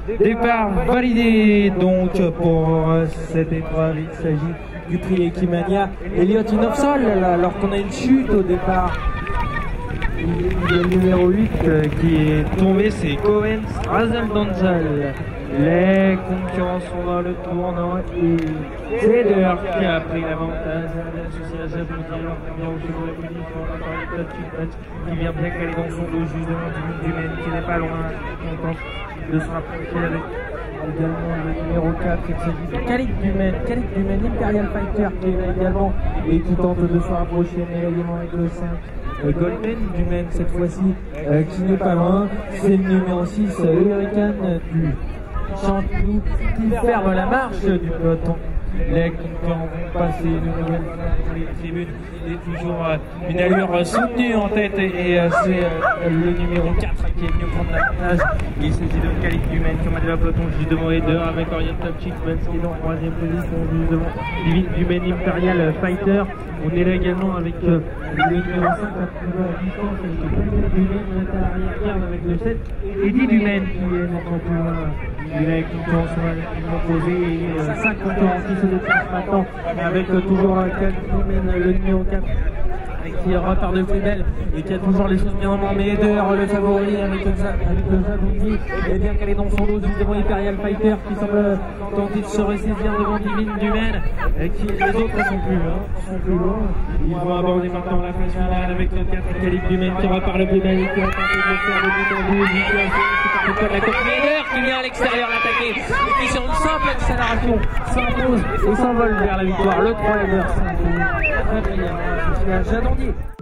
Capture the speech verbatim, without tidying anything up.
Départ validé donc pour cette épreuve. Il s'agit du prix Equimania. Elliot Inopsol, alors qu'on a une chute au départ. Le numéro huit qui est tombé, c'est Cohen Razel Danzel. Les concurrents sont dans le tournant et Zeder qui a pris l'avantage. L'association alors qui vient aussi pour la position, encore une touch qui vient bien caler dans son dos juste devant du Dumaine qui n'est pas loin, qui tente de se rapprocher avec également le numéro quatre, il s'agit de Khalid Dumaine, Khalid Dumaine, Imperial Fighter qui est là également et qui tente de se rapprocher, mais également avec le cinq. Goldman Dumaine cette fois-ci euh, qui n'est pas loin, c'est le numéro six, Hurricane du Chanteloup qui ferme la marche du peloton. Les concurrents vont passer une nouvelle fois pour les tribunes et toujours euh, une allure soutenue en tête et, et euh, c'est euh, le numéro quatre qui est venu prendre l'avantage. Il s'agit de Khalid Dumaine qui a le peloton juste devant Eder avec Oriental Chickman qui est en troisième position juste devant Divine Dumaine Imperial Fighter. On est là également avec euh, le numéro cinq à la distance avec Khalid Dumaine à l'arrière avec le sept Eddie Dumaine qui est maintenant plus loin. Il a concurrents sont posés et euh, cinq concurrents qui se déplacent maintenant avec euh, toujours Khalid Dumaine le numéro quatre qui repart de Fribel et qui a toujours les choses bien en main, mais Eder le favori avec le Zabondi et bien qu'elle est dans son dos juste devant Imperial Fighter qui semble tenter de se ressaisir devant Divine Dumaine et qui les autres sont plus loin, sont plus loin. Ils vont aborder maintenant la phase finale avec le quatre Khalid Dumaine qui repart le Fribel et qui va tenter de faire le but en bout c'est pas la côte, mais Eder qui vient à l'extérieur l'attaquer et qui sur une simple accélération s'impose et s'envole vers la victoire. Le trois Eder s'impose. J'adondier.